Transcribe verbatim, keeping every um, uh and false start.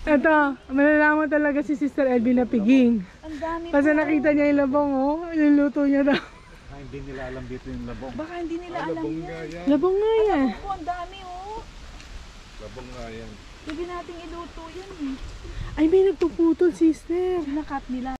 Ito, malalaman talaga si Sister Elvie na piging. Ang dami po. Kasi nakita niya yung labong, oh. Niluluto niya daw. Ah, hindi nila alam dito yung labong. Baka hindi nila Ah, alam labong yan. nga yan. Labong nga yan. Alam po, ang dami oh. Labong nga yan. Pwede nating iluto yan eh. Ay, may nagpuputol, sister. Sinakat nila.